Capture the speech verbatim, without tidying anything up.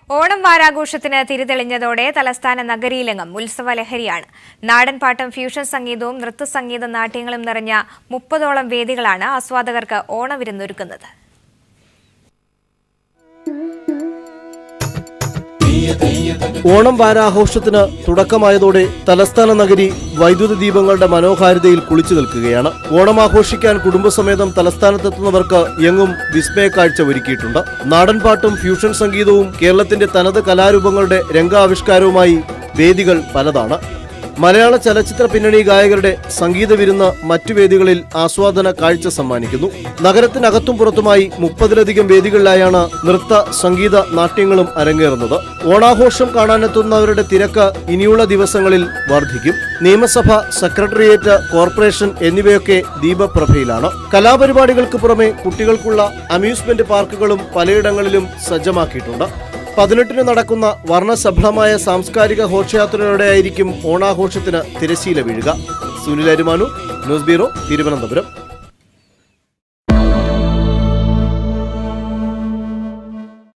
ഓണം വാരാഘോഷത്തിന് തിരിതെളിഞ്ഞതോടെ തലസ്ഥാന നഗരിയിലെങ്ങും ഉത്സവ ലഹരിയാണ്. നാടൻപാട്ടും ഫ്യൂഷൻ സംഗീതവും നൃത്തസംഗീത നാട്യങ്ങളും നിറഞ്ഞ മുപ്പതോളം വേദികളാണ് ആസ്വാദകർക്ക് ഓണവിരുന്നൊരുക്കുന്നത്. ഓണം വാരാഘോഷത്തിന് തുടക്കമായതോടെ തലസ്ഥാന നഗരി വൈദ്യുത ദീപങ്ങളുടെ മനോഹാരിതയിൽ കുളിച്ചു നിൽക്കുകയാണ്. ഓണം ആഘോഷിക്കാൻ കുടുംബസമേതം തലസ്ഥാനത്തെത്തുന്നവർക്ക് എങ്ങും വിസ്മയക്കാഴ്ച ഒരുക്കിയിട്ടുണ്ട്. നാടൻപാട്ടും ഫ്യൂഷൻ സംഗീതവും കേരളത്തിന്റെ തനത് കലാരൂപങ്ങളുടെ രംഗാവിഷ്കാരവുമായി വേദികൾ പലതാണ്. മലയാള ചലച്ചിത്ര പിന്നണി ഗായകരുടെ സംഗീത വിരുന്ന് മറ്റു വേദികളിൽ ആസ്വാദന കാഴ്ച സമ്മാനിക്കുന്നു. നഗരത്തിനകത്തും പുറത്തുമായി മുപ്പതിലധികം വേദികളിലായാണ് നൃത്ത സംഗീത നാട്യങ്ങളും അരങ്ങേറുന്നത്. ഓണാഘോഷം കാണാനെത്തുന്നവരുടെ തിരക്ക് ഇനിയുള്ള ദിവസങ്ങളിൽ വർദ്ധിക്കും. നിയമസഭ, സെക്രട്ടേറിയറ്റ്, കോർപ്പറേഷൻ എന്നിവയൊക്കെ ദീപപ്രഭയിലാണ്. കലാപരിപാടികൾക്ക് പുറമെ കുട്ടികൾക്കുള്ള അമ്യൂസ്മെന്റ് പാർക്കുകളും പലയിടങ്ങളിലും സജ്ജമാക്കിയിട്ടുണ്ട്. പതിനെട്ടിന് നടക്കുന്ന വർണ്ണസഫലമായ സാംസ്കാരിക ഘോഷയാത്രയോടെയായിരിക്കും ഓണാഘോഷത്തിന് തിരശ്ശീല വീഴുക. Sunil Arumanu, news bureau, Thiruvananthapuram.